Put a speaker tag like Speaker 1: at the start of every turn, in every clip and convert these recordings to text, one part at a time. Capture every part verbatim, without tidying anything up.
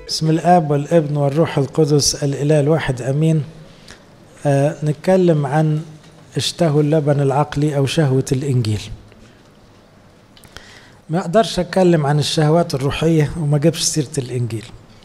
Speaker 1: بسم الآب والابن والروح القدس الإله الواحد أمين. آه نتكلم عن اشتهوا اللبن العقلي أو شهوة الإنجيل. ما أقدرش أتكلم عن الشهوات الروحية وما جابش سيرة الإنجيل.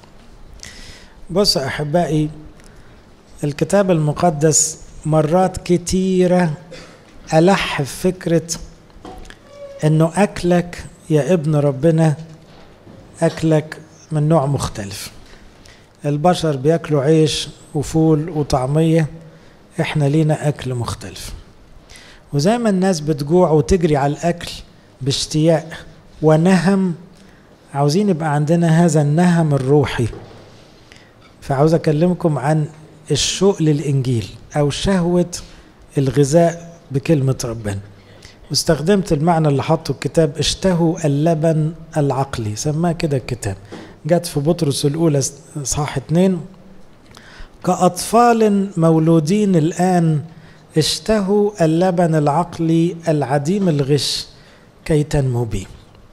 Speaker 1: بصوا أحبائي، الكتاب المقدس مرات كتيرة ألح فكرة إنه أكلك يا ابن ربنا أكلك من نوع مختلف. البشر بياكلوا عيش وفول وطعمية، احنا لينا أكل مختلف. وزي ما الناس بتجوع وتجري على الأكل باشتياق ونهم، عاوزين يبقى عندنا هذا النهم الروحي. فعاوز أكلمكم عن الشوق للإنجيل أو شهوة الغذاء بكلمة ربنا. واستخدمت المعنى اللي حطه الكتاب اشتهوا اللبن العقلي، سماه كده الكتاب. جت في بطرس الأولى صح اتنين: كأطفال مولودين الآن اشتهوا اللبن العقلي العديم الغش كي تنمو به.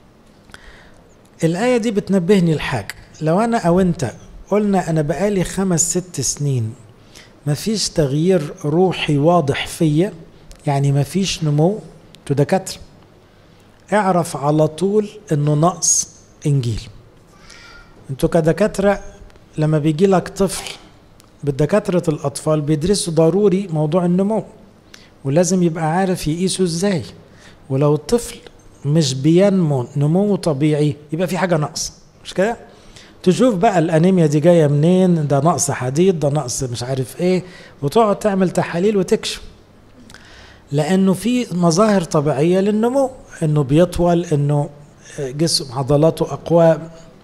Speaker 1: الآية دي بتنبهني الحاجة. لو أنا أو أنت قلنا أنا بقالي خمس ست سنين مفيش تغيير روحي واضح فيا، يعني مفيش نمو، تو دكاترة اعرف على طول انه نقص انجيل. انتوا كدكاترة لما بيجي لك طفل، بالدكاترة الاطفال بيدرسوا ضروري موضوع النمو، ولازم يبقى عارف يقيسه ازاي. ولو الطفل مش بينمو نمو طبيعي يبقى في حاجة نقص، مش كده؟ تشوف بقى الانيميا دي جاية منين، ده نقص حديد، ده نقص مش عارف ايه، وتقعد تعمل تحاليل وتكشف. لأنه في مظاهر طبيعية للنمو، إنه بيطول، إنه جسم عضلاته أقوى.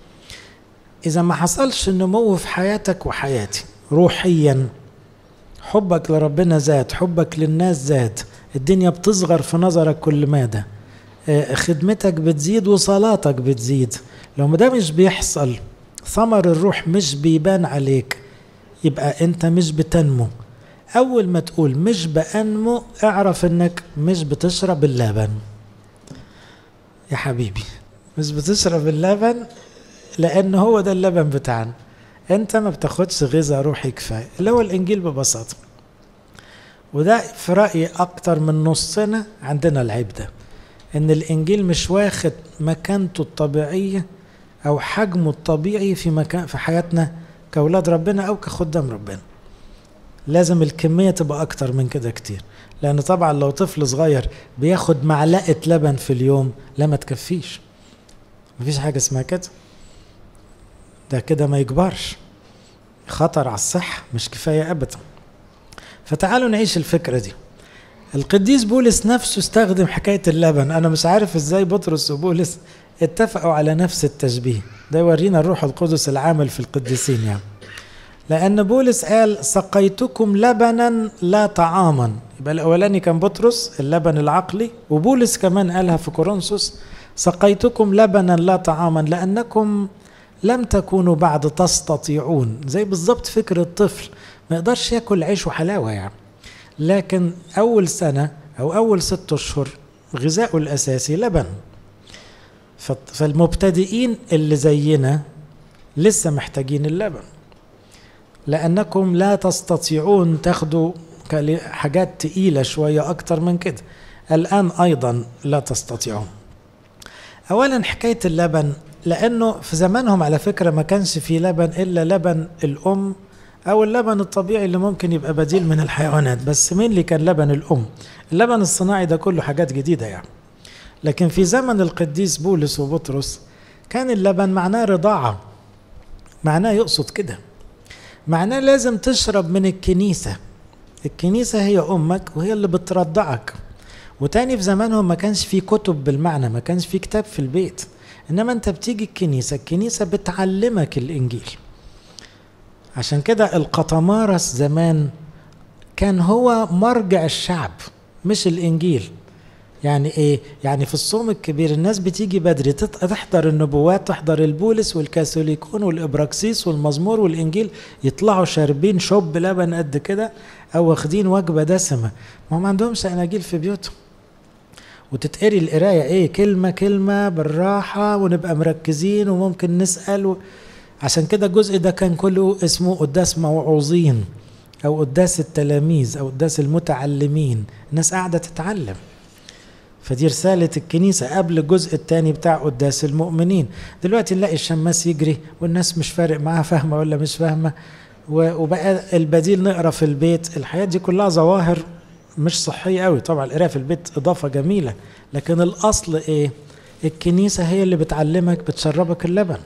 Speaker 1: إذا ما حصلش النمو في حياتك وحياتي روحيا، حبك لربنا زاد، حبك للناس زاد، الدنيا بتصغر في نظرك كل مدى، خدمتك بتزيد وصلاتك بتزيد. لو ما ده مش بيحصل، ثمر الروح مش بيبان عليك، يبقى أنت مش بتنمو. أول ما تقول مش بأنمو اعرف انك مش بتشرب اللبن يا حبيبي، مش بتشرب اللبن، لأن هو ده اللبن بتاعنا. انت ما بتاخدش غذاء روحي كفاية اللي هو الإنجيل ببساطة. وده في رأيي أكتر من نصنا عندنا العيب ده، إن الإنجيل مش واخد مكانته الطبيعية أو حجمه الطبيعي في مكان في حياتنا كأولاد ربنا أو كخدام ربنا. لازم الكمية تبقى أكتر من كده كتير، لأن طبعا لو طفل صغير بياخد معلقة لبن في اليوم لا ما تكفيش، مفيش حاجة اسمها كده، ده كده ما يكبرش، خطر على الصحة، مش كفاية أبدا. فتعالوا نعيش الفكرة دي. القديس بولس نفسه استخدم حكاية اللبن. أنا مش عارف إزاي بطرس وبولس اتفقوا على نفس التشبيه ده، يورينا الروح القدس العامل في القديسين يعني. لأن بولس قال سقيتكم لبنا لا طعاما، يبقى الأولاني كان بطرس اللبن العقلي، وبولس كمان قالها في كورنثوس سقيتكم لبنا لا طعاما لأنكم لم تكونوا بعد تستطيعون. زي بالضبط فكر الطفل ما يقدرش ياكل عيش وحلاوة يعني، لكن أول سنة أو أول ست أشهر غذاؤه الأساسي لبن. فالمبتدئين اللي زينا لسه محتاجين اللبن، لأنكم لا تستطيعون تاخدوا حاجات تقيلة شوية أكتر من كده، الآن أيضا لا تستطيعون. أولا حكاية اللبن، لأنه في زمانهم على فكرة ما كانش في لبن إلا لبن الأم أو اللبن الطبيعي اللي ممكن يبقى بديل من الحيوانات، بس مين اللي كان لبن الأم؟ اللبن الصناعي ده كله حاجات جديدة يعني. لكن في زمن القديس بولس وبطرس كان اللبن معناه رضاعة، معناه يقصد كده، معناه لازم تشرب من الكنيسة. الكنيسة هي أمك وهي اللي بترضعك. وتاني في زمانهم ما كانش في كتب بالمعنى، ما كانش في كتاب في البيت، إنما أنت بتيجي الكنيسة، الكنيسة بتعلمك الإنجيل. عشان كده القطمارس زمان كان هو مرجع الشعب مش الإنجيل. يعني ايه؟ يعني في الصوم الكبير الناس بتيجي بدري تحضر النبوات، تحضر البولس والكاثوليكون والابراكسيس والمزمور والانجيل، يطلعوا شاربين شوب لبن قد كده او واخدين وجبه دسمه. ما هم عندهمش اناجيل في بيوتهم، وتتقري القرايه ايه كلمه كلمه بالراحه ونبقى مركزين وممكن نسال و... عشان كده الجزء ده كان كله اسمه قداس موعوظين أو قداس التلاميذ أو قداس المتعلمين، الناس قاعدة تتعلم. فدي رسالة الكنيسة قبل الجزء الثاني بتاع قداس المؤمنين. دلوقتي نلاقي الشماس يجري والناس مش فارق معاها فاهمة ولا مش فاهمة، وبقى البديل نقرأ في البيت. الحياة دي كلها ظواهر مش صحية قوي. طبعا القراءة في البيت إضافة جميلة، لكن الأصل إيه؟ الكنيسة هي اللي بتعلمك بتشربك اللبن.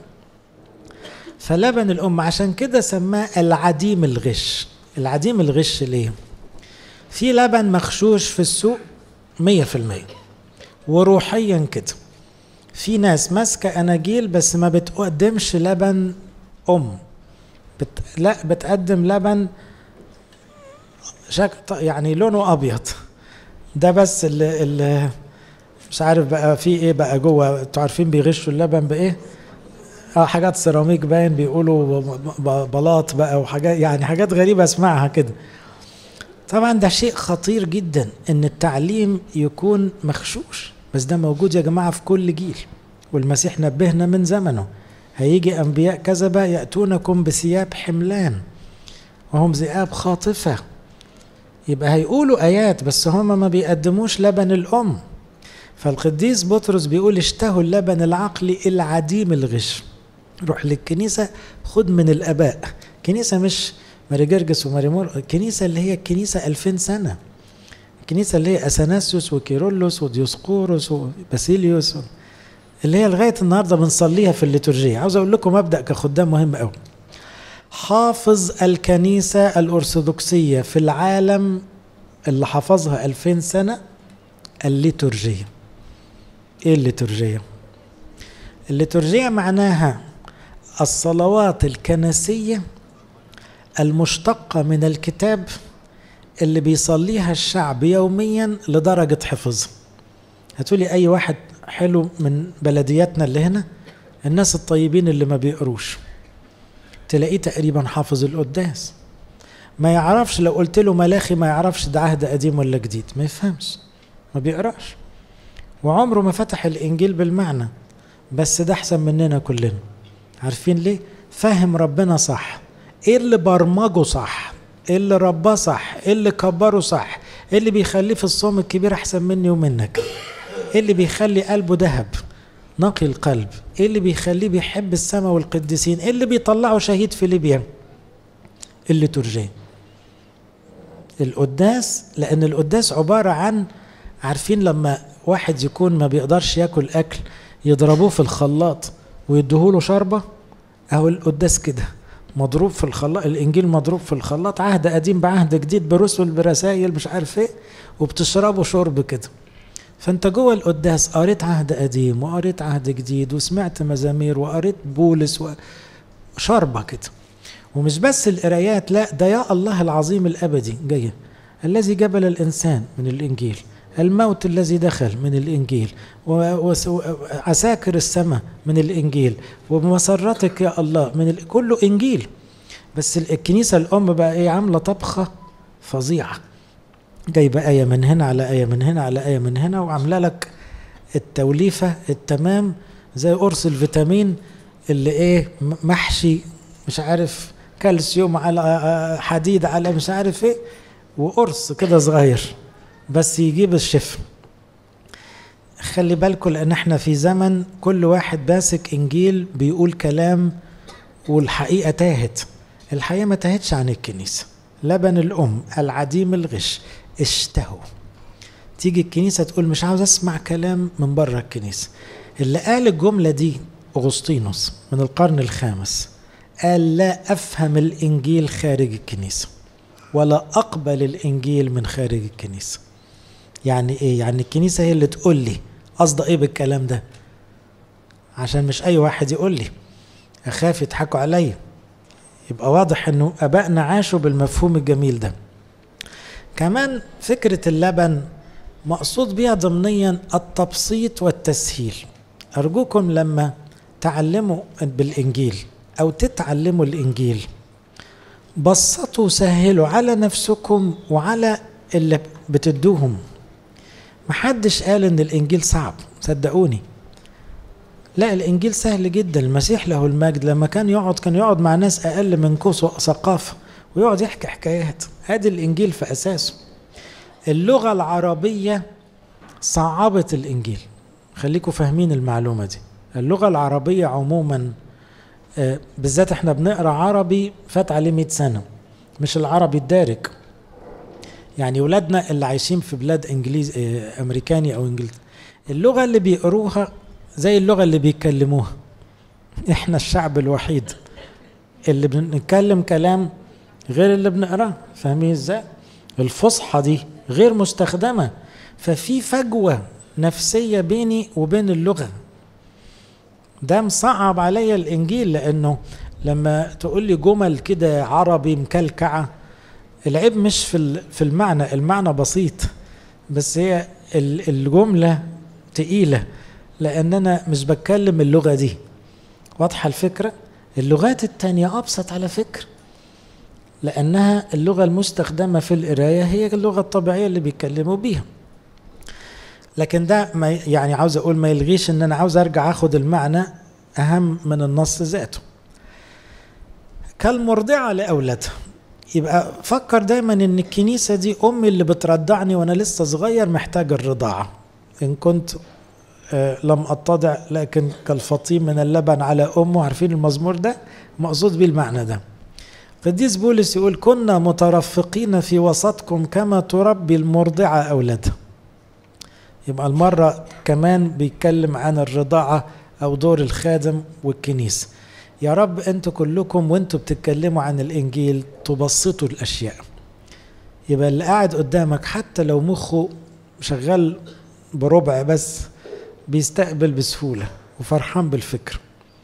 Speaker 1: فلبن الأم عشان كده سماه العديم الغش. العديم الغش ليه؟ في لبن مغشوش في السوق مية في المية وروحيا كده. في ناس ماسكة أناجيل بس ما بتقدمش لبن أم، بت... لا بتقدم لبن شك... يعني لونه أبيض ده بس اللي, اللي مش عارف بقى في إيه بقى جوه. انتوا عارفين بيغشوا اللبن بإيه؟ اه حاجات سيراميك باين بيقولوا بلاط بقى وحاجات، يعني حاجات غريبة اسمعها كده. طبعا ده شيء خطير جدا ان التعليم يكون مغشوش، بس ده موجود يا جماعة في كل جيل، والمسيح نبهنا من زمنه. هيجي انبياء كذبة يأتونكم بثياب حملان وهم ذئاب خاطفة. يبقى هيقولوا آيات بس هم ما بيقدموش لبن الأم. فالقديس بطرس بيقول اشتهوا اللبن العقلي العديم الغش. روح للكنيسة خد من الآباء. كنيسة مش ماري جرجس وماري مور، الكنيسة اللي هي الكنيسة ألفين سنة، الكنيسة اللي هي أثناسيوس وكيرلس وديوسقورس وباسيليوس اللي هي لغاية النهاردة بنصليها في الليتورجية. عاوز أقول لكم مبدأ كخدام مهم أوي. حافظ الكنيسة الأرثوذكسية في العالم اللي حافظها ألفين سنة الليتورجية. إيه الليتورجية؟ الليتورجية معناها الصلوات الكنسية المشتقة من الكتاب اللي بيصليها الشعب يوميا لدرجة حفظها. هتقولي أي واحد حلو من بلدياتنا اللي هنا، الناس الطيبين اللي ما بيقروش تلاقيه تقريبا حافظ القداس، ما يعرفش لو قلت له ملاخي ما يعرفش ده عهد قديم ولا جديد، ما يفهمش، ما بيقراش، وعمره ما فتح الإنجيل بالمعنى. بس ده أحسن مننا كلنا. عارفين ليه؟ فهم ربنا صح، إيه اللي برمجه صح، إيه اللي رباه صح، إيه اللي كبره صح، إيه اللي بيخليه في الصوم الكبير أحسن مني ومنك، إيه اللي بيخلي قلبه ذهب نقي القلب، إيه اللي بيخليه بيحب السماء والقديسين، إيه اللي بيطلعه شهيد في ليبيا. الليتورجية القداس، لأن القداس عبارة عن، عارفين لما واحد يكون ما بيقدرش ياكل أكل يضربوه في الخلاط ويدوهوله شربة، أو القداس كده مضروب في الخلاط، الإنجيل مضروب في الخلاط، عهد قديم بعهد جديد برسل برسائل مش عارف إيه، وبتشربوا شرب كده. فأنت جوه القداس قريت عهد قديم وقريت عهد جديد وسمعت مزامير وقريت بولس وشربة كده. ومش بس القرايات، لا ده يا الله العظيم الأبدي جاية، الذي جبل الإنسان من الإنجيل، الموت الذي دخل من الإنجيل، وعساكر السماء من الإنجيل، ومسرتك يا الله من ال... كله إنجيل. بس الكنيسة الأم بقى إيه؟ عاملة طبخة فظيعة، جايبة آية من هنا على آية من هنا على آية من هنا، وعاملة لك التوليفة التمام زي قرص الفيتامين اللي إيه محشي مش عارف كالسيوم على حديد على مش عارف إيه، وقرص كده صغير بس يجيب الشفاء. خلي بالكم لأن احنا في زمن كل واحد ماسك إنجيل بيقول كلام والحقيقة تاهت. الحقيقة ما تاهتش عن الكنيسة. لبن الأم العديم الغش اشتهوا. تيجي الكنيسة تقول مش عاوز أسمع كلام من بره الكنيسة. اللي قال الجملة دي أغسطينوس من القرن الخامس، قال لا أفهم الإنجيل خارج الكنيسة ولا أقبل الإنجيل من خارج الكنيسة. يعني إيه؟ يعني الكنيسة هي اللي تقول لي قصد إيه بالكلام ده، عشان مش أي واحد يقول لي، أخاف يضحكوا عليا. يبقى واضح إنه أبائنا عاشوا بالمفهوم الجميل ده. كمان فكرة اللبن مقصود بيها ضمنيا التبسيط والتسهيل. أرجوكم لما تعلموا بالإنجيل أو تتعلموا الإنجيل بسطوا وسهلوا على نفسكم وعلى اللي بتدوهم. محدش قال ان الانجيل صعب، صدقوني. لا الإنجيل سهل جدا. المسيح له المجد لما كان يقعد كان يقعد مع ناس أقل من كوسه ثقافة ويقعد يحكي حكايات. هذا الإنجيل في أساسه. اللغة العربية صعبت الإنجيل، خليكم فاهمين المعلومة دي. اللغة العربية عموما آه بالذات احنا بنقرأ عربي فات عليه مئة سنة، مش العربي الدارج. يعني ولادنا اللي عايشين في بلاد انجليز آه امريكاني او انجليزي، اللغة اللي بيقروها زي اللغة اللي بيتكلموها. احنا الشعب الوحيد اللي بنتكلم كلام غير اللي بنقراه. فاهمين ازاي؟ الفصحى دي غير مستخدمة، ففي فجوة نفسية بيني وبين اللغة. ده مصعب عليا الإنجيل، لأنه لما تقول لي جمل كده عربي مكلكعة، العيب مش في في المعنى، المعنى بسيط، بس هي الجملة تقيلة لأن أنا مش بتكلم اللغة دي. واضحة الفكرة؟ اللغات التانية أبسط على فكرة، لأنها اللغة المستخدمة في القراية هي اللغة الطبيعية اللي بيتكلموا بيها. لكن ده ما يعني عاوز أقول ما يلغيش إن أنا عاوز أرجع أخد المعنى أهم من النص ذاته. كالمرضعة لأولادها، يبقى فكر دايما إن الكنيسة دي أمي اللي بترضعني وأنا لسه صغير محتاج الرضاعة. إن كنت آه لم أتضع لكن كالفطيم من اللبن على أمه. عارفين المزمور ده؟ مقصود بيه المعنى ده. قديس بولس يقول كنا مترفقين في وسطكم كما تربي المرضعة أولادها. يبقى المرة كمان بيتكلم عن الرضاعة أو دور الخادم والكنيسة. يا رب أنتوا كلكم وأنتوا بتتكلموا عن الإنجيل تبسطوا الأشياء. يبقى اللي قاعد قدامك حتى لو مخه شغال بربع بس بيستقبل بسهولة وفرحان بالفكر.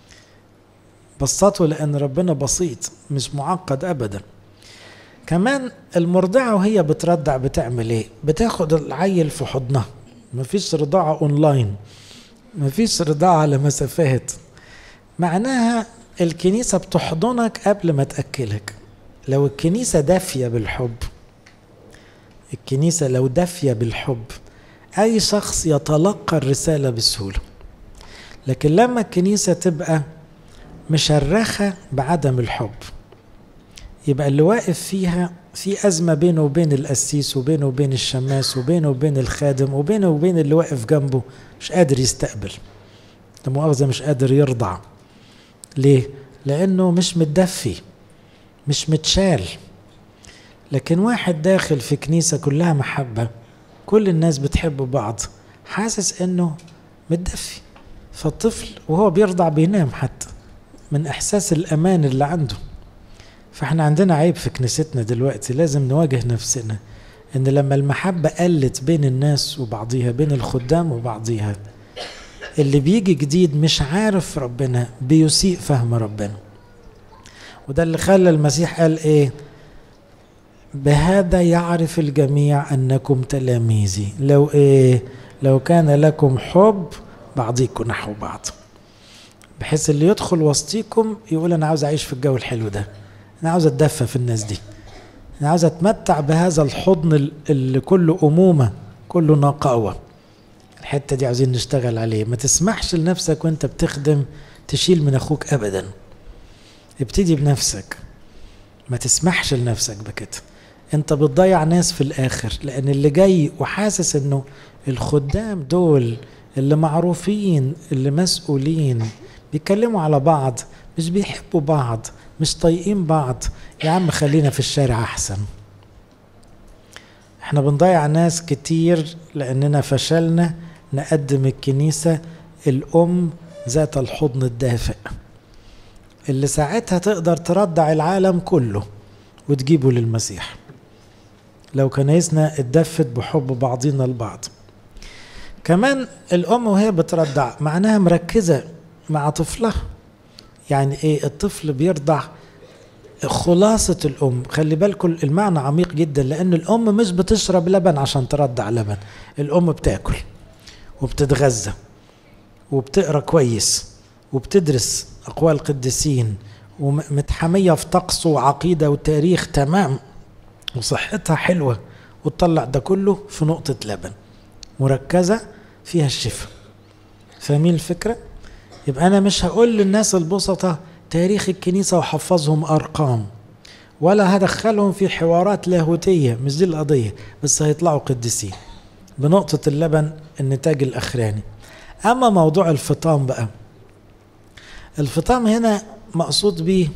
Speaker 1: بسطوا لأن ربنا بسيط مش معقد أبدا. كمان المرضعة وهي بترضع بتعمل إيه؟ بتاخد العيل في حضنها. مفيش رضاعة أونلاين، مفيش رضاعة على مسافات. معناها الكنيسة بتحضنك قبل ما تأكلك. لو الكنيسة دافية بالحب، الكنيسة لو دافية بالحب أي شخص يتلقى الرسالة بسهولة. لكن لما الكنيسة تبقى مشرخة بعدم الحب، يبقى اللي واقف فيها في أزمة بينه وبين القسيس وبينه وبين الشماس وبينه وبين الخادم وبينه وبين اللي واقف جنبه، مش قادر يستقبل. لا مؤاخذة، مش قادر يرضع. ليه؟ لأنه مش متدفي، مش متشال. لكن واحد داخل في كنيسة كلها محبة، كل الناس بتحب بعض، حاسس انه متدفي. فالطفل وهو بيرضع بينام حتى من احساس الامان اللي عنده. فاحنا عندنا عيب في كنيستنا دلوقتي، لازم نواجه نفسنا ان لما المحبة قلت بين الناس وبعضيها، بين الخدام وبعضيها، اللي بيجي جديد مش عارف ربنا بيسيء فهم ربنا. وده اللي خلى المسيح قال ايه؟ بهذا يعرف الجميع انكم تلاميذي لو ايه؟ لو كان لكم حب بعضيكم نحو بعض. بحيث اللي يدخل وسطيكم يقول انا عاوز اعيش في الجو الحلو ده، انا عاوز اتدفى في الناس دي، انا عاوز اتمتع بهذا الحضن اللي كله امومه كله نقاوه. الحته دي عاوزين نشتغل عليه. ما تسمحش لنفسك وانت بتخدم تشيل من اخوك ابدا. ابتدي بنفسك، ما تسمحش لنفسك بكده. انت بتضيع ناس في الاخر، لان اللي جاي وحاسس انه الخدام دول اللي معروفين اللي مسؤولين بيتكلموا على بعض، مش بيحبوا بعض، مش طايقين بعض، يا عم خلينا في الشارع احسن. احنا بنضيع ناس كتير لاننا فشلنا نقدم الكنيسة الام ذات الحضن الدافئ اللي ساعتها تقدر ترضع العالم كله وتجيبه للمسيح لو كنايسنا اتدفت بحب بعضنا البعض. كمان الأم وهي بترضع معناها مركزة مع طفلها. يعني ايه؟ الطفل بيرضع خلاصة الأم. خلي بالكم المعنى عميق جدا، لأن الأم مش بتشرب لبن عشان ترضع لبن. الأم بتاكل وبتتغذى وبتقرأ كويس وبتدرس أقوال قديسين ومتحمية في طقس وعقيدة وتاريخ تمام، وصحتها حلوة، وتطلع ده كله في نقطة لبن مركزة فيها الشفاء. فاهمين الفكرة؟ يبقى أنا مش هقول للناس البسطة تاريخ الكنيسة وحفظهم أرقام، ولا هدخلهم في حوارات لاهوتية، مش دي القضية، بس هيطلعوا قديسين بنقطة اللبن النتاج الأخراني. أما موضوع الفطام بقى، الفطام هنا مقصود به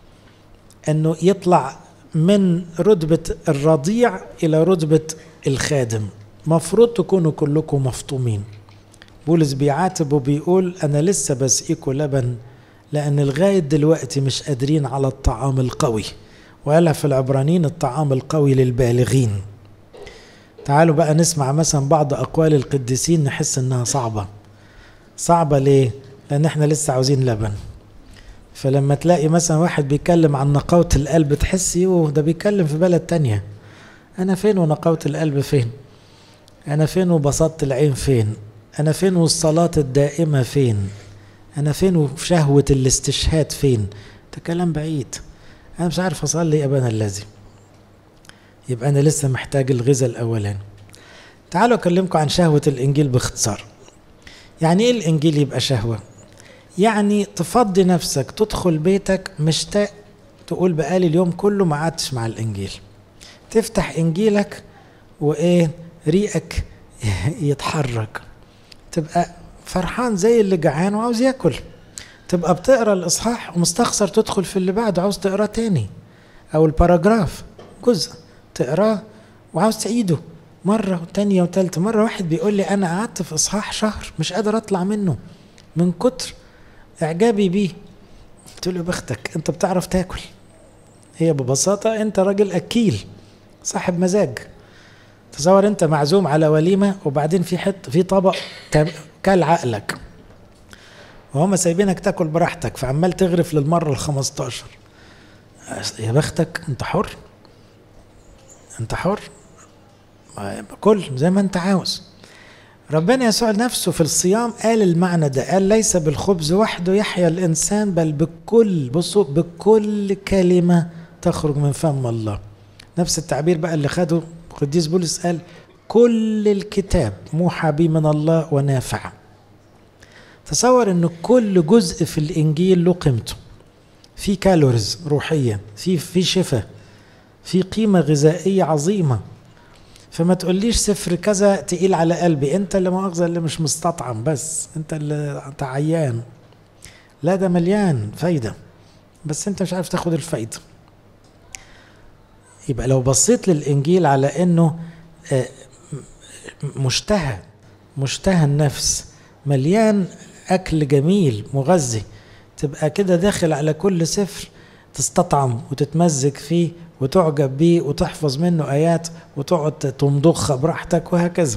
Speaker 1: أنه يطلع من رتبة الرضيع إلى رتبة الخادم. مفروض تكونوا كلكم مفطومين. بولس بيعاتب وبيقول أنا لسه بسقيكوا لبن لأن لغاية دلوقتي مش قادرين على الطعام القوي، وقالها في العبرانيين الطعام القوي للبالغين. تعالوا بقى نسمع مثلا بعض أقوال القديسين نحس إنها صعبة. صعبة ليه؟ لأن احنا لسه عاوزين لبن. فلما تلاقي مثلا واحد بيتكلم عن نقاوة القلب تحسي يوه ده بيتكلم في بلد تانية. أنا فين ونقاوة القلب فين؟ أنا فين وبساطة العين فين؟ أنا فين والصلاة الدائمة فين؟ أنا فين وشهوة الاستشهاد فين؟ ده كلام بعيد. أنا مش عارف أصلي يا أبانا الذي. يبقى أنا لسه محتاج الغذاء الأولاني. تعالوا أكلمكم عن شهوة الإنجيل باختصار. يعني إيه الإنجيل يبقى شهوة؟ يعني تفضي نفسك، تدخل بيتك مشتاق تقول بقالي اليوم كله ما قعدتش مع الإنجيل. تفتح إنجيلك وإيه ريقك يتحرك، تبقى فرحان زي اللي جعان وعاوز ياكل. تبقى بتقرأ الإصحاح ومستخسر تدخل في اللي بعده عاوز تقرأ تاني، أو الباراجراف جزء تقراه وعاوز تعيده مرة وتانية وتالتة. مرة واحد بيقول لي أنا قعدت في إصحاح شهر مش قادر أطلع منه من كتر إعجابي بيه. قلت له بختك أنت بتعرف تاكل. هي ببساطة أنت راجل أكيل صاحب مزاج. تصور أنت معزوم على وليمة وبعدين في حت في طبق كل عقلك وهم سايبينك تاكل براحتك، فعمال تغرف للمرة الخمستاشر. يا بختك أنت حر، أنت حر كل زي ما أنت عاوز. ربنا يسوع نفسه في الصيام قال المعنى ده، قال ليس بالخبز وحده يحيا الإنسان بل بكل بصوا بكل كلمة تخرج من فم الله. نفس التعبير بقى اللي خده القديس بولس، قال كل الكتاب موحى به من الله ونافع. تصور ان كل جزء في الإنجيل له قيمته، في كالوريز روحية، في في شفاء، في قيمة غذائية عظيمة. فما تقوليش سفر كذا تقيل على قلبي، انت اللي مؤاخذة اللي مش مستطعم، بس انت اللي انت عيان. لا ده مليان فايدة بس انت مش عارف تاخد الفايدة. يبقى لو بصيت للإنجيل على انه مشتهى مشتهى النفس، مليان أكل جميل مغذي، تبقى كده داخل على كل سفر تستطعم وتتمزج فيه وتعجب بيه وتحفظ منه آيات وتقعد تمضخها براحتك وهكذا.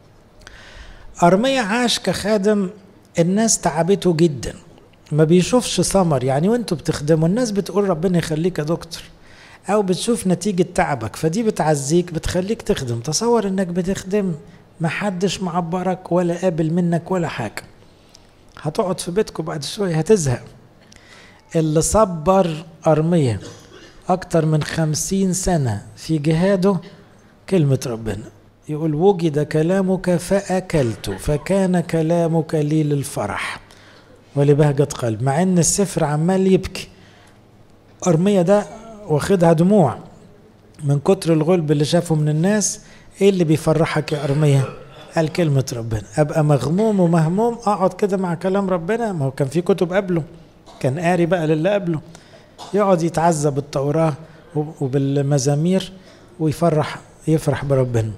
Speaker 1: أرميا عاش كخادم، الناس تعبته جدا، ما بيشوفش ثمر. يعني وانتوا بتخدموا الناس بتقول ربنا يخليك يا دكتور، أو بتشوف نتيجة تعبك فدي بتعزيك بتخليك تخدم. تصور انك بتخدم محدش معبرك ولا قابل منك ولا حاجة، هتقعد في بيتكم بعد شوية هتزهق. اللي صبر أرميا أكتر من خمسين سنة في جهاده كلمة ربنا، يقول وجد كلامك فأكلت فكان كلامك لي للفرح ولبهجة قلب. مع ان السفر عمال يبكي، أرميا ده واخدها دموع من كتر الغلب اللي شافه من الناس. ايه اللي بيفرحك يا أرميا؟ قال كلمة ربنا. ابقى مغموم ومهموم اقعد كده مع كلام ربنا. ما هو كان في كتب قبله، كان قاري بقى للي قبله، يقعد يتعذب بالتوراة وبالمزامير ويفرح يفرح بربنا.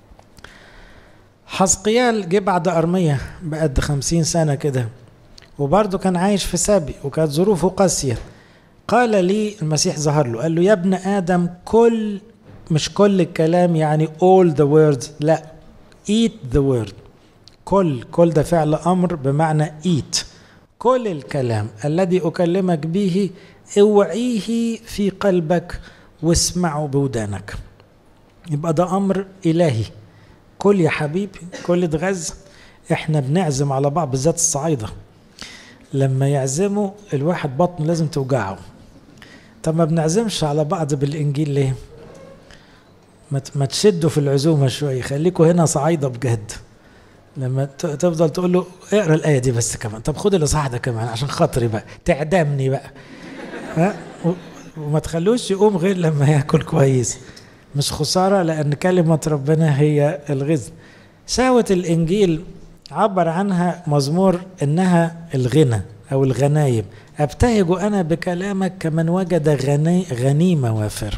Speaker 1: حزقيال جه بعد أرميا بقد خمسين سنة كده، وبرضه كان عايش في سبي وكانت ظروفه قاسية. قال لي المسيح ظهر له قال له يا ابن آدم كل، مش كل الكلام يعني all the words، لا eat the word. كل كل ده فعل أمر بمعنى eat. كل الكلام الذي أكلمك به اوعيه في قلبك واسمعه بودانك. يبقى ده أمر إلهي. كل يا حبيبي، كل اتغذى. احنا بنعزم على بعض بالذات الصعايدة، لما يعزموا الواحد بطن لازم توجعه. طب ما بنعزمش على بعض بالإنجيل ليه؟ ما تشدوا في العزومة شوية، خليكوا هنا صعايدة بجد. لما تفضل تقول له اقرا الايه دي بس كمان، طب خد الاصحاح ده كمان عشان خاطري بقى، تعدمني بقى، ها، وما تخلوش يقوم غير لما ياكل كويس. مش خساره، لان كلمه ربنا هي الغذاء. شهوه الانجيل عبر عنها مزمور انها الغنى او الغنايم. ابتهج انا بكلامك كمن وجد غني غنيمه وافر.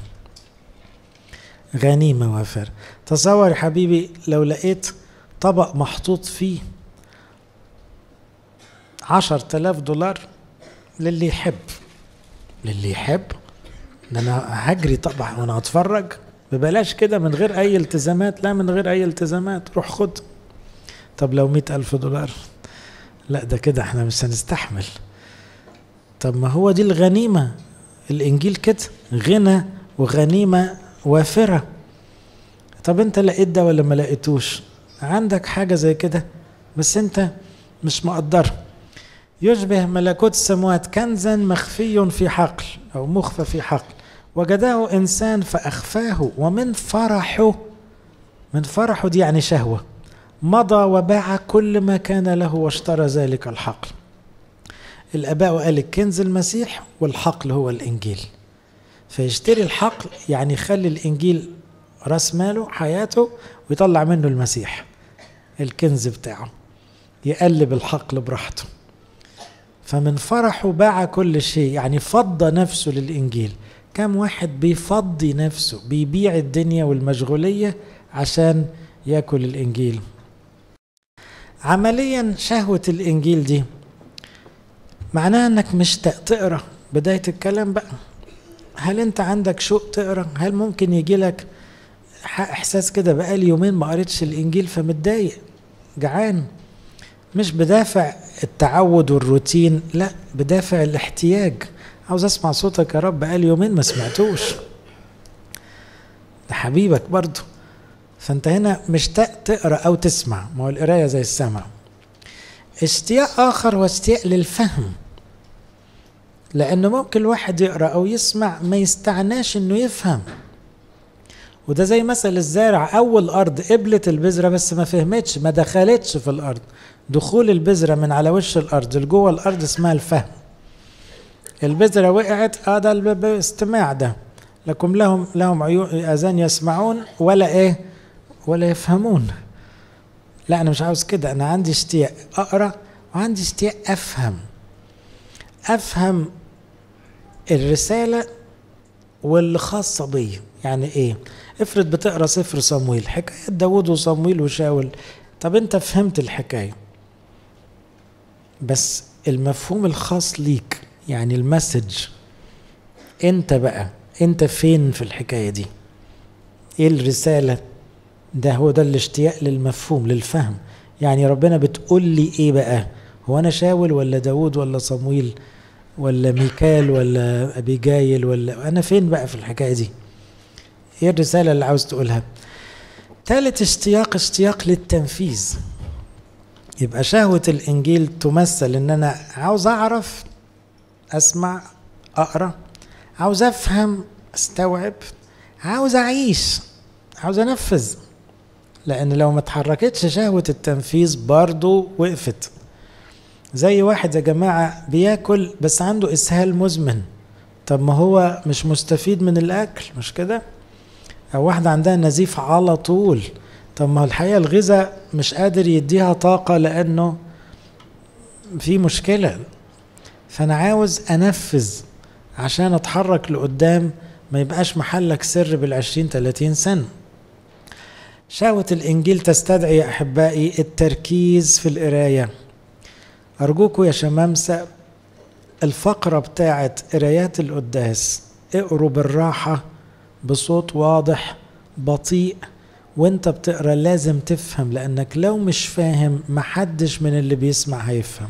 Speaker 1: غنيمه وافر. تصور يا حبيبي لو لقيت طبق محطوط فيه عشر تلاف دولار للي يحب. للي يحب ده انا هجري طبعا وانا هتفرج ببلاش كده من غير اي التزامات. لا، من غير اي التزامات، روح خد. طب لو مئة الف دولار، لا ده كده احنا مش هنستحمل. طب ما هو دي الغنيمة، الانجيل كده غنى وغنيمة وافرة. طب انت لقيت ده ولا ما لقيتوش؟ عندك حاجة زي كده بس انت مش مقدر. يشبه ملكوت السماوات كنزا مخفي في حقل او مخفى في حقل، وجده انسان فاخفاه، ومن فرحه، من فرحه دي يعني شهوة، مضى وباع كل ما كان له واشترى ذلك الحقل. الآباء قال الكنز المسيح والحقل هو الإنجيل. فيشتري الحقل يعني يخلي الإنجيل راس ماله حياته، ويطلع منه المسيح الكنز بتاعه، يقلب الحقل براحته. فمن فرحه باع كل شيء، يعني فضى نفسه للإنجيل. كم واحد بيفضي نفسه، بيبيع الدنيا والمشغولية عشان يأكل الإنجيل. عمليا شهوة الإنجيل دي معناها أنك مشتاق تقرأ. بداية الكلام بقى، هل أنت عندك شوق تقرأ؟ هل ممكن يجي لك إحساس كده بقالي يومين ما قريتش الإنجيل فمتضايق جعان؟ مش بدافع التعود والروتين، لا، بدافع الاحتياج. عاوز أسمع صوتك يا رب، بقالي يومين ما سمعتوش. ده حبيبك برضو. فأنت هنا مشتاق تقرأ أو تسمع. ما هو القراية زي السمع. اشتياق آخر هو اشتياق للفهم، لأنه ممكن الواحد يقرأ أو يسمع ما يستعناش إنه يفهم. وده زي مثل الزارع، أول أرض قبلت البذرة بس ما فهمتش، ما دخلتش في الأرض. دخول البذرة من على وش الأرض لجوه الأرض اسمها الفهم. البذرة وقعت، اه ده الاستماع ده. لكم لهم لهم عيون آذان يسمعون ولا إيه ولا يفهمون. لا، أنا مش عاوز كده. أنا عندي اشتياق أقرأ، وعندي اشتياق أفهم. أفهم الرسالة واللي خاصة بي. يعني إيه؟ افرض بتقرأ سفر صمويل، حكاية داود وصمويل وشاول. طب أنت فهمت الحكاية، بس المفهوم الخاص ليك، يعني المسج، أنت بقى أنت فين في الحكاية دي؟ إيه الرسالة؟ ده هو ده الاشتياق للمفهوم، للفهم. يعني ربنا بتقول لي ايه بقى؟ هو انا شاول ولا داود ولا صمويل ولا ميكال ولا ابيجايل، ولا انا فين بقى في الحكاية دي؟ ايه الرسالة اللي عاوز تقولها؟ ثالث اشتياق، اشتياق للتنفيذ. يبقى شهوة الانجيل تمثل ان انا عاوز اعرف، اسمع، اقرأ، عاوز افهم، استوعب، عاوز اعيش، عاوز انفذ. لان لو ما اتحركتش شهوة التنفيذ برضو وقفت. زي واحد يا جماعة بياكل بس عنده اسهال مزمن، طب ما هو مش مستفيد من الاكل، مش كده؟ او واحدة عندها نزيف على طول، طب ما الحقيقة الغذاء مش قادر يديها طاقة لانه في مشكلة. فانا عاوز انفذ عشان اتحرك لقدام، ما يبقاش محلك سر بالعشرين تلاتين سنة. شهوة الإنجيل تستدعي يا أحبائي التركيز في القراية. أرجوكوا يا شمامسة، الفقرة بتاعت قرايات القداس اقروا بالراحة، بصوت واضح بطيء، وانت بتقرأ لازم تفهم، لأنك لو مش فاهم محدش من اللي بيسمع هيفهم.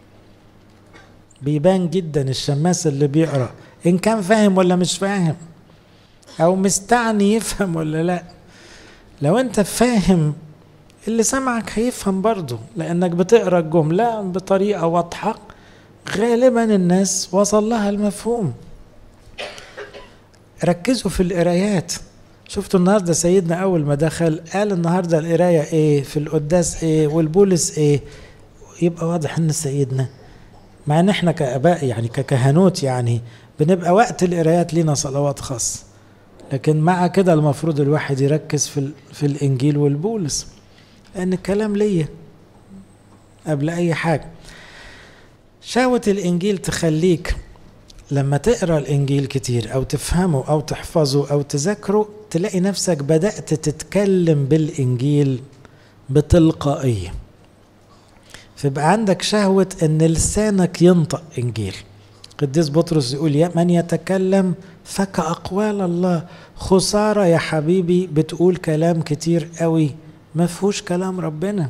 Speaker 1: بيبان جدا الشماس اللي بيقرأ إن كان فاهم ولا مش فاهم، أو مستعني يفهم ولا لا. لو انت فاهم اللي سمعك هيفهم برضه، لانك بتقرأ الجملة بطريقة واضحة، غالبا الناس وصل لها المفهوم. ركزوا في القرايات. شفتوا النهاردة سيدنا أول ما دخل قال النهاردة القراية إيه، في القداس إيه، والبولس إيه. يبقى واضح إن سيدنا، مع إن إحنا كآباء يعني ككهنوت يعني بنبقى وقت القرايات لينا صلوات خاصة، لكن مع كده المفروض الواحد يركز في في الإنجيل والبولس، لأن الكلام ليا قبل أي حاجة. شهوة الإنجيل تخليك لما تقرأ الإنجيل كتير أو تفهمه أو تحفظه أو تذكره تلاقي نفسك بدأت تتكلم بالإنجيل بتلقائية، فيبقى عندك شهوة أن لسانك ينطق إنجيل. قديس بطرس يقول يا من يتكلم فكأقوال الله. خسارة يا حبيبي بتقول كلام كتير قوي ما فيهوش كلام ربنا.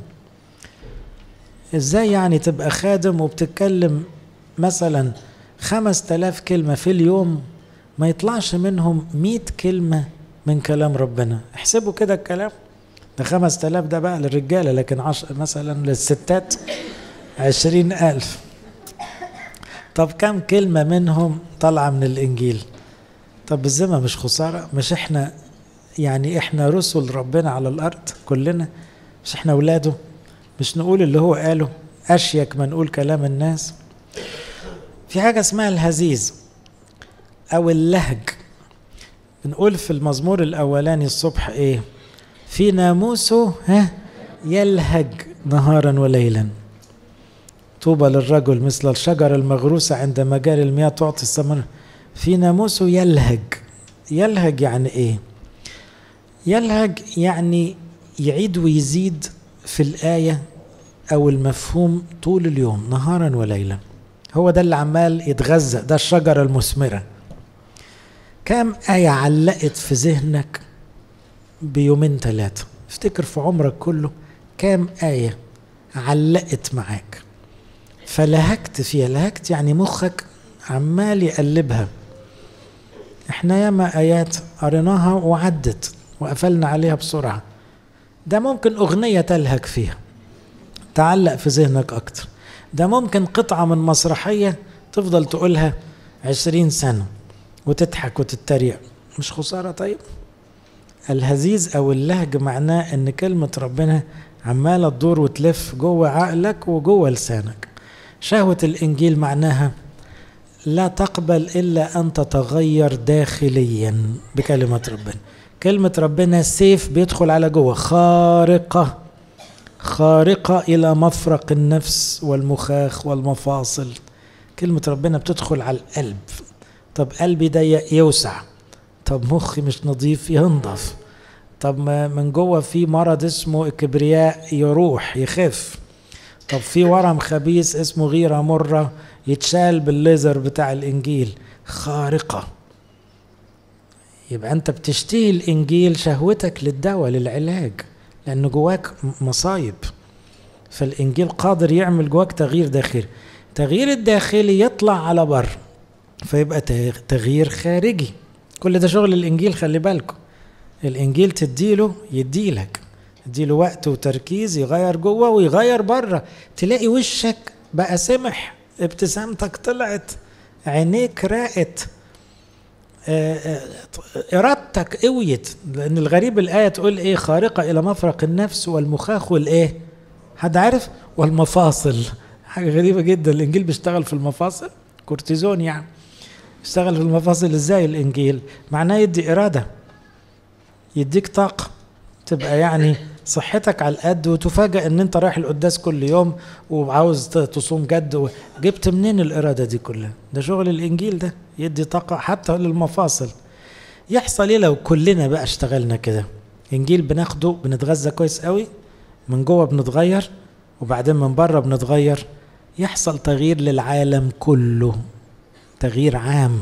Speaker 1: ازاي يعني تبقى خادم وبتتكلم مثلا خمس تلاف كلمة في اليوم ما يطلعش منهم مئة كلمة من كلام ربنا؟ احسبوا كده الكلام ده. خمس تلاف ده بقى للرجالة، لكن عشر مثلا للستات عشرين ألف. طب كم كلمة منهم طالعة من الإنجيل؟ طب الزمن مش خسارة؟ مش احنا يعني احنا رسل ربنا على الأرض كلنا؟ مش احنا ولاده؟ مش نقول اللي هو قاله أشيك ما نقول كلام الناس؟ في حاجة اسمها الهزيز أو اللهج. بنقول في المزمور الأولاني الصبح إيه؟ في ناموسه ها يلهج نهارا وليلا. طوبى للرجل مثل الشجرة المغروسة عند مجاري المياه تعطي الثمر. في ناموسه يلهج. يلهج يعني إيه؟ يلهج يعني يعيد ويزيد في الآية أو المفهوم طول اليوم نهارا وليلا. هو ده اللي عمال يتغذى، ده الشجرة المثمرة. كم آية علقت في ذهنك بيومين ثلاثة؟ افتكر في عمرك كله كم آية علقت معاك فلهجت فيها. لهجت يعني مخك عمال يقلبها. احنا ياما آيات قريناها وعدت وقفلنا عليها بسرعة. ده ممكن أغنية تلهج فيها تعلق في ذهنك أكتر. ده ممكن قطعة من مسرحية تفضل تقولها عشرين سنة وتضحك وتتريق. مش خسارة؟ طيب الهزيز أو اللهج معناه أن كلمة ربنا عمالة تدور وتلف جوه عقلك وجوه لسانك. شهوة الإنجيل معناها لا تقبل إلا أن تتغير داخليا بكلمة ربنا. كلمة ربنا سيف بيدخل على جوه، خارقة خارقة إلى مفرق النفس والمخاخ والمفاصل. كلمة ربنا بتدخل على القلب. طب قلبي ضيق يوسع، طب مخي مش نظيف ينضف، طب من جوه في مرض اسمه الكبرياء يروح يخف، طب في ورم خبيث اسمه غيرة مرة يتشال بالليزر بتاع الإنجيل. خارقة. يبقى أنت بتشتهي الإنجيل، شهوتك للدواء للعلاج، لأنه جواك مصايب. فالإنجيل قادر يعمل جواك تغيير داخلي. تغيير الداخلي يطلع على بر فيبقى تغيير خارجي. كل ده شغل الإنجيل. خلي بالكم الإنجيل تديله يديلك، تديله وقت وتركيز يغير جوه ويغير بره. تلاقي وشك بقى سمح، ابتسامتك طلعت، عينيك راقت، إرادتك قويت. لأن الغريب الآية تقول إيه؟ خارقة إلى مفرق النفس والمخاخ والإيه؟ حد عارف؟ والمفاصل. حاجة غريبة جدا. الإنجيل بيشتغل في المفاصل، كورتيزون يعني. بيشتغل في المفاصل إزاي الإنجيل؟ معناه يدي إرادة، يديك طاقة، تبقى يعني صحتك على القد، وتفاجأ ان انت رايح القداس كل يوم وعاوز تصوم جد. جبت منين الإرادة دي كلها؟ ده شغل الإنجيل، ده يدي طاقة حتى للمفاصل. يحصل ايه لو كلنا بقى اشتغلنا كده؟ إنجيل بناخده بنتغذى كويس قوي، من جوه بنتغير، وبعدين من بره بنتغير. يحصل تغيير للعالم كله، تغيير عام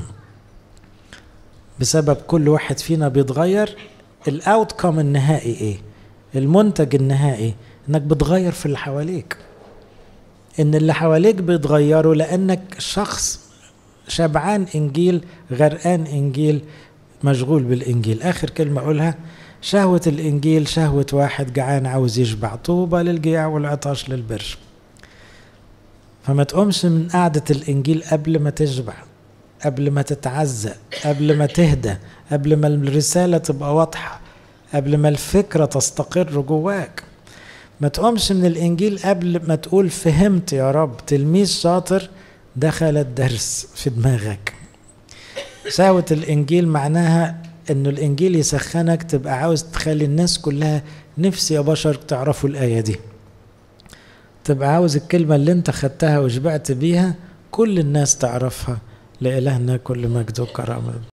Speaker 1: بسبب كل واحد فينا بيتغير. الاوتكم النهائي ايه؟ المنتج النهائي انك بتغير في اللي حواليك، ان اللي حواليك بيتغيروا لانك شخص شبعان انجيل، غرقان انجيل، مشغول بالانجيل. اخر كلمة اقولها، شهوة الانجيل شهوة واحد جعان عاوز يشبع. طوبى للجياع والعطش للبر. فما تقومش من قعدة الانجيل قبل ما تشبع. قبل ما تتعزى، قبل ما تهدى، قبل ما الرسالة تبقى واضحة، قبل ما الفكرة تستقر جواك. ما تقومش من الإنجيل قبل ما تقول فهمت يا رب. تلميذ شاطر دخل الدرس في دماغك. شهوة الإنجيل معناها إنه الإنجيل يسخنك، تبقى عاوز تخلي الناس كلها نفسي يا بشر تعرفوا الآية دي. تبقى عاوز الكلمة اللي انت خدتها وشبعت بيها كل الناس تعرفها. لإلهنا كل مجد وكرامة.